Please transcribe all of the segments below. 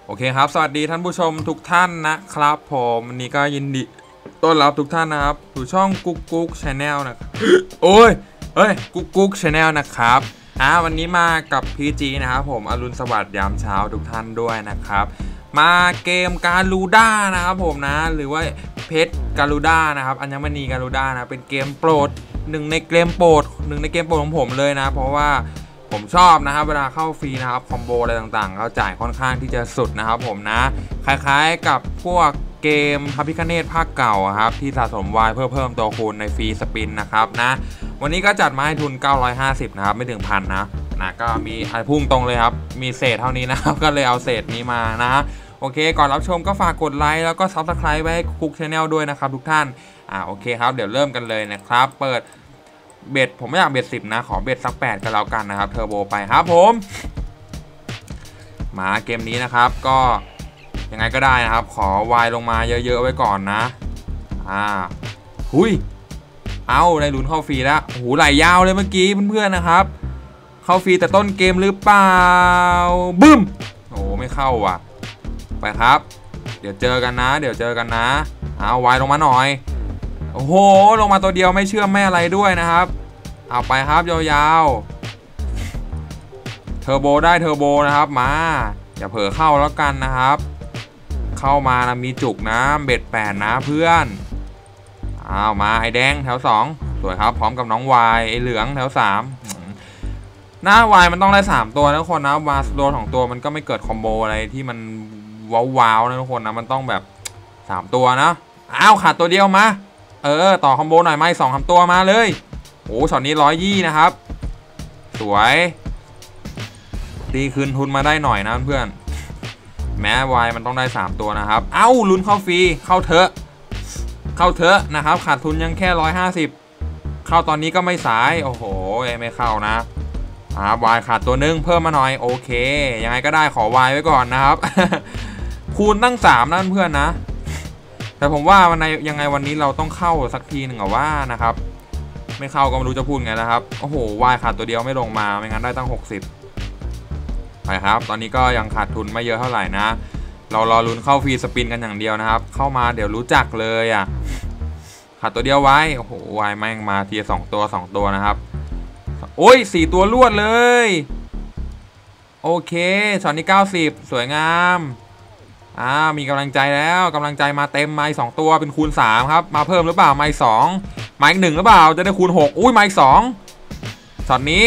โอเคครับสวัสดีท่านผู้ชมทุกท่านนะครับผมวันนี้ก็ยินดีต้อนรับทุกท่านนะครับสู่ช่องกุ๊กกุ๊กชาแนลนะครับโอ้ยกุ๊กกุ๊กชาแนลนะครับวันนี้มากับพีจีนะครับผมอรุณสวัสดิ์ยามเช้าทุกท่านด้วยนะครับมาเกมการูด้านะครับผมนะหรือว่าเพชรการูด้านะครับอัญมณีการูด้านะเป็นเกมโปรดหนึ่งในเกมโปรดของผมเลยนะเพราะว่าผมชอบนะครับเวลาเข้าฟรีนะครับคอมโบอะไรต่างๆเขาจ่ายค่อนข้างที่จะสุดนะครับผมนะคล้ายๆกับพวกเกมพระพิฆเนศภาคเก่าครับที่สะสมวายเพื่อเพิ่มตัวคูณในฟรีสปินนะครับนะวันนี้ก็จัดมาให้ทุน950นะครับไม่ถึงพันนะก็มีพุ่งตรงเลยครับมีเศษเท่านี้นะครับก็เลยเอาเศษนี้มานะโอเคก่อนรับชมก็ฝากกดไลค์แล้วก็ Subscribe ไว้ให้กุ๊กชาแนลด้วยนะครับทุกท่านโอเคครับเดี๋ยวเริ่มกันเลยนะครับเปิดเบ็ดผมไม่อยากเบ็ด10นะขอเบ็ดสัก8กันแล้วกันนะครับเทอร์โบไปครับผมมาเกมนี้นะครับก็ยังไงก็ได้นะครับขอวายลงมาเยอะๆไว้ก่อนนะหุยเอาได้ลุ้นเข้าฟรีแล้วหูไหลยาวเลยเมื่อกี้เพื่อนๆนะครับเข้าฟรีแต่ต้นเกมหรือเปล่าบึ้มโอ้ไม่เข้าว่ะไปครับเดี๋ยวเจอกันนะเอาวายลงมาหน่อยโอ้โหลงมาตัวเดียวไม่เชื่อมไม่อะไรด้วยนะครับเอาไปครับยาวๆเทอร์โบได้เทอร์โบนะครับมาอย่าเผลอเข้าแล้วกันนะครับเข้ามานะมีจุกนะเบ็ด8นะเพื่อนเอามาไอแดงแถว2สวยครับพร้อมกับน้องวายไอเหลืองแถว3หน้าวายมันต้องได้3ตัวนะทุกคนนะวาสโดน2ตัวมันก็ไม่เกิดคอมโบอะไรที่มันว้าวๆนะทุกคนนะมันต้องแบบ3ตัวนะอ้าวขาดตัวเดียวมาต่อคอมโบหน่อยไหม2-3ตัวมาเลยโอ้ช็อตนี้120นะครับสวยตีคืนทุนมาได้หน่อยนะเพื่อนแม้วายมันต้องได้3ตัวนะครับเอ้าลุ้นเข้าฟรีเข้าเถอะนะครับขาดทุนยังแค่150เข้าตอนนี้ก็ไม่สายโอ้โหไม่เข้านะวายขาดตัวนึงเพิ่มมาหน่อยโอเคยังไงก็ได้ขอวายไว้ก่อนนะครับ คูณตั้ง3นะเพื่อนนะแต่ผมว่ายังไงวันนี้เราต้องเข้าสักทีหนึ่งว่านะครับไม่เข้าก็ไม่รู้จะพูดไงนะครับโอ้โหวายขาดตัวเดียวไม่ลงมาไม่งั้นได้ตั้ง60ไปครับตอนนี้ก็ยังขาดทุนไม่เยอะเท่าไหร่นะเรารอลุ้นเข้าฟรีสปินกันอย่างเดียวนะครับเข้ามาเดี๋ยวรู้จักเลยขาดตัวเดียวไว้โอ้โหวายแม่งมาที2ตัวนะครับโอ้ย4ตัวรวดเลยโอเคช็อตนี้90สวยงามมีกำลังใจแล้วกำลังใจมาเต็มไม้2ตัวเป็นคูณ3ครับมาเพิ่มหรือเปล่าไม้2ไม้1หรือเปล่าจะได้คูณ6อุ้ยไม้2ช็อตนี้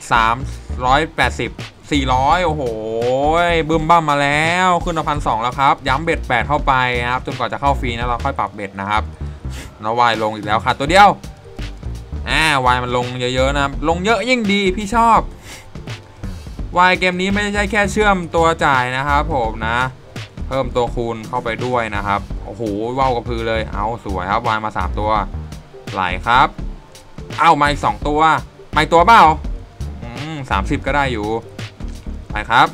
380 400โอ้โหบึ้มบั้มมาแล้วขึ้นมา1,200แล้วครับย้ำเบ็ด8เข้าไปครับจนกว่าจะเข้าฟรีนะเราค่อยปรับเบ็ดนะครับแล้ววายลงอีกแล้วขาดตัวเดียววายมันลงเยอะๆนะลงเยอะยิ่งดีพี่ชอบวายเกมนี้ไม่ใช่แค่เชื่อมตัวจ่ายนะครับผมนะเพิ่มตัวคูณเข้าไปด้วยนะครับโอ้โหว่าวกระพือเลยเอาสวยครับวายมา3ตัวไหลครับเอามาอีก2ตัวมาอีกตัวเปล่า30ก็ได้อยู่ไปครับ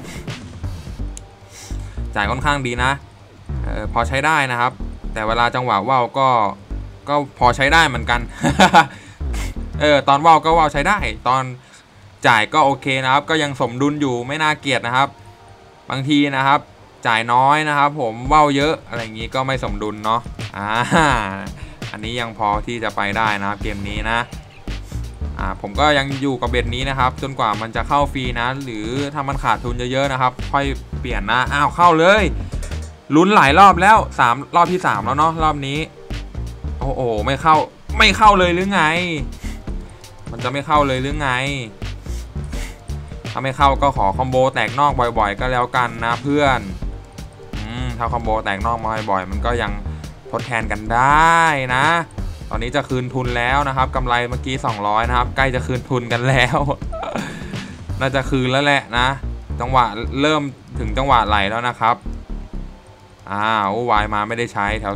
จ่ายค่อนข้างดีนะพอใช้ได้นะครับแต่เวลาจังหวะว่าวก็พอใช้ได้เหมือนกัน ตอนว่าวก็ว่าวใช้ได้ตอนจ่ายก็โอเคนะครับก็ยังสมดุลอยู่ไม่น่าเกลียดนะครับบางทีนะครับจ่ายน้อยนะครับผมว่าวเยอะอะไรอย่างนี้ก็ไม่สมดุลเนาะอันนี้ยังพอที่จะไปได้นะครับเกมนี้นะผมก็ยังอยู่กับเบ็ดนี้นะครับจนกว่ามันจะเข้าฟรีนะหรือถ้ามันขาดทุนเยอะๆนะครับค่อยเปลี่ยนนะเข้าเลยลุ้นหลายรอบแล้วรอบที่3แล้วเนาะรอบนี้โอ้โหไม่เข้าเลยหรือไงมันจะไม่เข้าเลยหรือไงถ้าไม่เข้าก็ขอคอมโบแตกนอกบ่อยๆก็แล้วกันนะเพื่อนถ้าคอมโบแตกนอกมาบ่อยๆมันก็ยังทดแทนกันได้นะตอนนี้จะคืนทุนแล้วนะครับกำไรเมื่อกี้200นะครับใกล้จะคืนทุนกันแล้ว น่าจะคืนแล้วแหละนะจังหวะเริ่มถึงจังหวะไหลแล้วนะครับวายมาไม่ได้ใช้แถว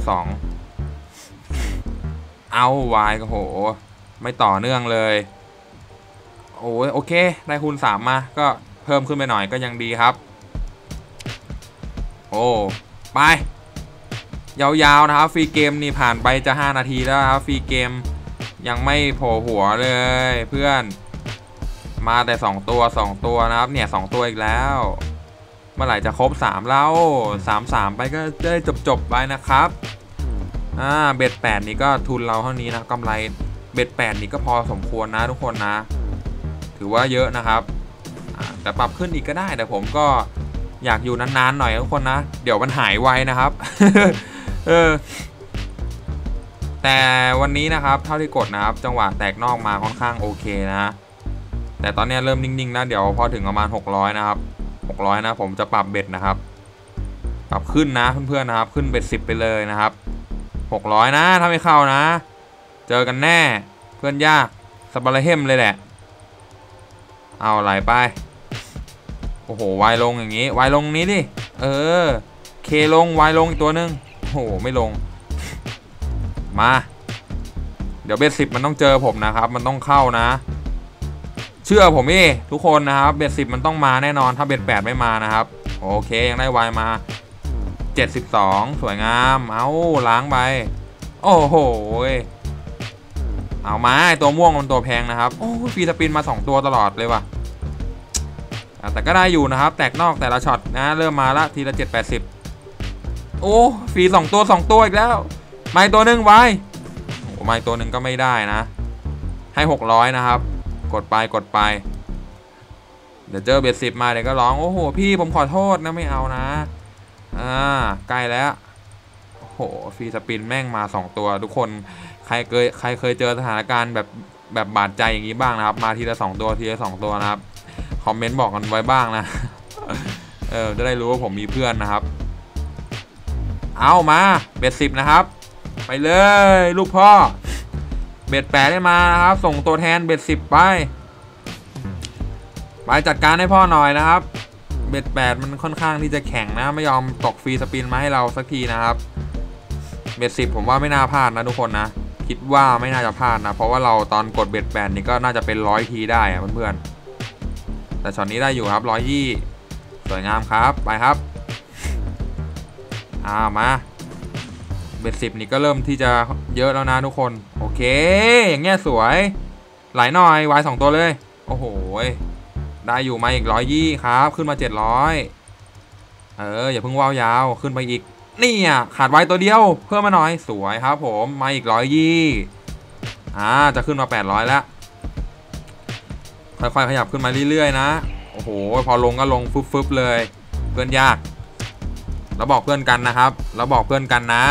2วายโอ้โหไม่ต่อเนื่องเลยโอเคได้คูณ3มาก็เพิ่มขึ้นไปหน่อยก็ยังดีครับไปยาวๆนะครับฟรีเกมนี่ผ่านไปจะ5นาทีแล้วครับฟรีเกมยังไม่โผล่หัวเลยเพื่อนมาแต่2ตัวนะครับเนี่ย2ตัวอีกแล้วเมื่อไหร่จะครบ3แล้ว3ไปก็จะได้จบไปนะครับเบ็ด8นี่ก็ทุนเราเท่านี้นะกำไรเบ็ด8นี่ก็พอสมควรนะทุกคนนะถือว่าเยอะนะครับแต่ปรับขึ้นอีกก็ได้แต่ผมก็อยากอยู่นานๆหน่อยทุกคนนะเดี๋ยวมันหายไวนะครับ แต่วันนี้นะครับเท่าที่กดนะครับจังหวะแตกนอกมาค่อนข้างโอเคนะแต่ตอนนี้เริ่มนิ่งๆนะเดี๋ยวพอถึงประมาณ600นะครับ600นะผมจะปรับเบ็ดนะครับปรับขึ้นนะเพื่อนๆนะครับขึ้นเบ็ด10ไปเลยนะครับ600นะถ้าไม่เข้านะเจอกันแน่เพื่อนยากสบาร์เฮมเลยแหละเอาไหลไปโอ้โหวายลงอย่างนี้วายลงนี้ดิเคลงวายลงอีกตัวนึงโอ้โหไม่ลงมาเดี๋ยวเบ็ด10มันต้องเจอผมนะครับมันต้องเข้านะเชื่อผมทุกคนนะครับเบ็ด10มันต้องมาแน่นอนถ้าเบ็ด8ไม่มานะครับโอเคยังได้วายมา72สวยงามเอาล้างไปโอ้โหเอามาตัวม่วงมันตัวแพงนะครับโอ้ฟรีสปินมา2ตัวตลอดเลยว่ะแต่ก็ได้อยู่นะครับแตกนอกแต่ละช็อตนะเริ่มมาละทีละ780โอ้ฟรี2ตัวอีกแล้วไม่ตัวนึงไว้โอ้ไม่ตัวนึงก็ไม่ได้นะให้600นะครับกดไปเดี๋ยวเจอเบ็ด10มาเดี๋ยวก็ร้องโอ้โหพี่ผมขอโทษนะไม่เอานะใกล้แล้วโอ้โหฟรีสปินแม่งมา2ตัวทุกคนใครเคยเจอสถานการณ์แบบบาดใจอย่างนี้บ้างนะครับมาทีละ2ตัวนะครับคอมเมนต์บอกกันไว้บ้างนะจะได้รู้ว่าผมมีเพื่อนนะครับเอามาเบ็ด10นะครับไปเลยลูกพ่อเบ็ด8ได้มานะครับส่งตัวแทนเบ็ด10ไปจัดการให้พ่อหน่อยนะครับเบ็ด8มันค่อนข้างที่จะแข็งนะไม่ยอมตกฟรีสปินมาให้เราสักทีนะครับเบ็ด10ผมว่าไม่น่าพลาดนะทุกคนนะคิดว่าไม่น่าจะพลาดนะเพราะว่าเราตอนกดเบ็ด8นี่ก็น่าจะเป็น100ทีได้อะเพื่อนๆแต่ช็อตนี้ได้อยู่ครับ120สวยงามครับไปครับมาเบ็ด10นี่ก็เริ่มที่จะเยอะแล้วนะทุกคนโอเคอย่างเงี้ยสวยไหลหน่อยวาย2ตัวเลยโอ้โหได้อยู่มาอีก120ครับขึ้นมา700อย่าเพิ่งว่าวยาวขึ้นไปอีกนี่ขาดไว้ตัวเดียวเพิ่มมาหน่อยสวยครับผมมาอีก120จะขึ้นมา800แล้วค่อยๆขยับขึ้นมาเรื่อยๆนะโอ้โหพอลงก็ลงฟึบๆเลยเพื่อนยากแล้วบอกเพื่อนกันนะครับแล้วบอกเพื่อนกันนะ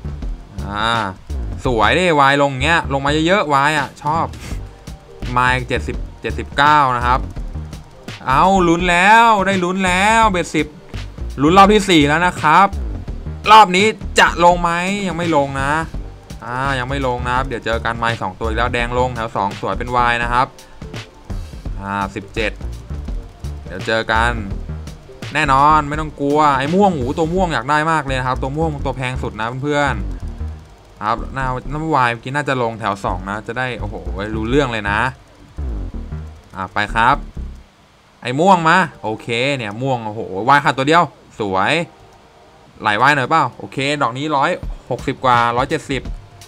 สวยดิวายลงเงี้ยลงมาเยอะๆวายชอบมาอีก79นะครับเอาลุ้นแล้วได้ลุ้นแล้วเบ็ด10ลุ้นรอบที่4แล้วนะครับรอบนี้จะลงไหมยังไม่ลงนะยังไม่ลงนะครับเดี๋ยวเจอกันไม้2ตัวอีกแล้วแดงลงแถว2สวยเป็นวายนะครับ17เดี๋ยวเจอกันแน่นอนไม่ต้องกลัวไอ้ม่วงตัวม่วงอยากได้มากเลยครับตัวม่วงตัวแพงสุดนะเพื่อนๆครับน้ำวายเมื่อกี้น่าจะลงแถว2นะจะได้โอ้โหรู้เรื่องเลยนะไปครับไอ้ม่วงมาโอเคเนี่ยม่วงโอ้โหวายขาดตัวเดียวสวยไหลวายหน่อยเปล่าโอเคดอกนี้160กว่า170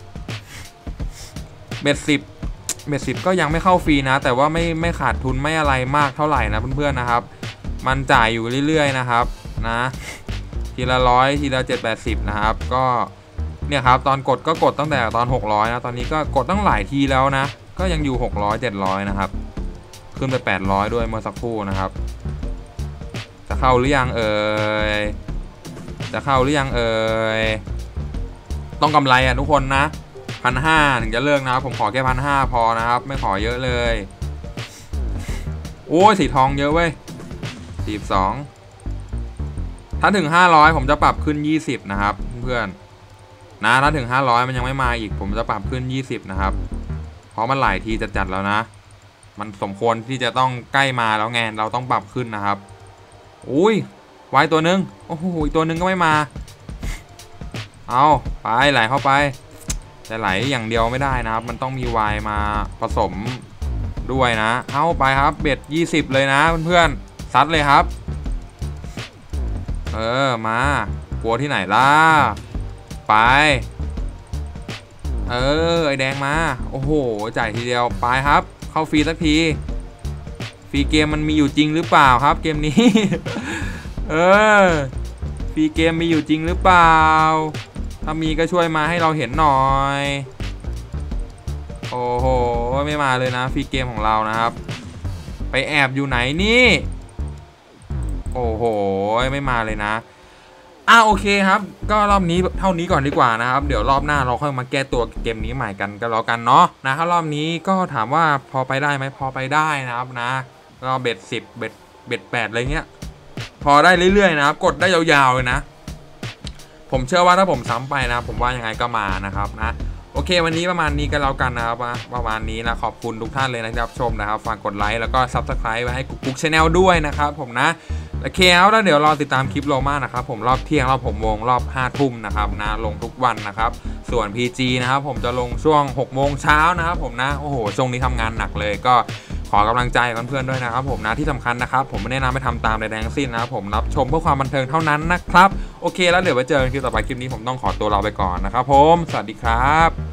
เบ็ด10ก็ยังไม่เข้าฟรีนะแต่ว่าไม่ขาดทุนไม่อะไรมากเท่าไหร่นะเพื่อนๆนะครับมันจ่ายอยู่เรื่อยๆนะครับนะทีละ100ทีละ780นะครับก็เนี่ยครับตอนกดก็กดตั้งแต่ตอน600นะตอนนี้ก็กดตั้งหลายทีแล้วนะก็ยังอยู่600 700นะครับขึ้นไป800ด้วยเมื่อสักครู่นะครับจะเข้าหรือยังต้องกำไรทุกคนนะ1,500ถึงจะเลิกนะครับผมขอแค่1,500พอนะครับไม่ขอเยอะเลยโอ้ยสีทองเยอะเว้ย42ถ้าถึง500ผมจะปรับขึ้น20นะครับเพื่อนนะถ้าถึง500มันยังไม่มาอีกผมจะปรับขึ้น20นะครับเพราะมันหลายทีจัดแล้วนะมันสมควรที่จะต้องใกล้มาแล้วไงเราต้องปรับขึ้นนะครับอุ้ยไว้ตัวนึงโอ้โหอีกตัวนึงก็ไม่มาเอาไปไหลเข้าไปแต่ไหลอย่างเดียวไม่ได้นะครับมันต้องมีวายมาผสมด้วยนะเอาไปครับเบ็ด20เลยนะเพื่อนๆซัดเลยครับมากลัวที่ไหนล่ะไปไอแดงมาโอ้โหจ่ายทีเดียวไปครับเข้าฟรีสักทีฟรีเกมมันมีอยู่จริงหรือเปล่าครับเกมนี้เออฟรีเกมมีอยู่จริงหรือเปล่าถ้ามีก็ช่วยมาให้เราเห็นหน่อยโอ้โหไม่มาเลยนะฟรีเกมของเรานะครับไปแอบอยู่ไหนนี่โอ้โหไม่มาเลยนะโอเคครับก็รอบนี้เท่านี้ก่อนดีกว่านะครับเดี๋ยวรอบหน้าเราค่อยมาแก้ตัวเกมนี้ใหม่กันก็แล้วกันเนาะนะถ้ารอบนี้ก็ถามว่าพอไปได้ไหมพอไปได้นะครับนะก็เบ็ด10เบ็ด8อะไรเงี้ยพอได้เรื่อยๆนะครับกดได้ยาวๆเลยนะผมเชื่อว่าถ้าผมซ้ำไปนะผมว่ายังไงก็มานะครับนะโอเควันนี้ประมาณนี้ก็แล้วกันนะครับประมาณนี้นะขอบคุณทุกท่านเลยนะครับชมนะครับฝากกดไลค์แล้วก็ Subscribe ไว้ให้กุ๊กชาแนลด้วยนะครับผมนะโอเคแล้วเดี๋ยวรอติดตามคลิปโรม่านะครับผมรอบเที่ยงรอบ6 โมงรอบ5 ทุ่มนะครับนะลงทุกวันนะครับส่วน PG นะครับผมจะลงช่วง6 โมงเช้านะครับผมนะโอ้โหช่วงนี้ทำงานหนักเลยก็ขอกำลังใจเพื่อนๆด้วยนะครับผมนะที่สำคัญนะครับผมไม่แนะนำให้ทำตามใดๆทั้งสิ้นนะครับผมรับชมเพื่อความบันเทิงเท่านั้นนะครับโอเคแล้วเดี๋ยวไปเจอกันคลิปต่อไปคลิปนี้ผมต้องขอตัวลาไปก่อนนะครับผมสวัสดีครับ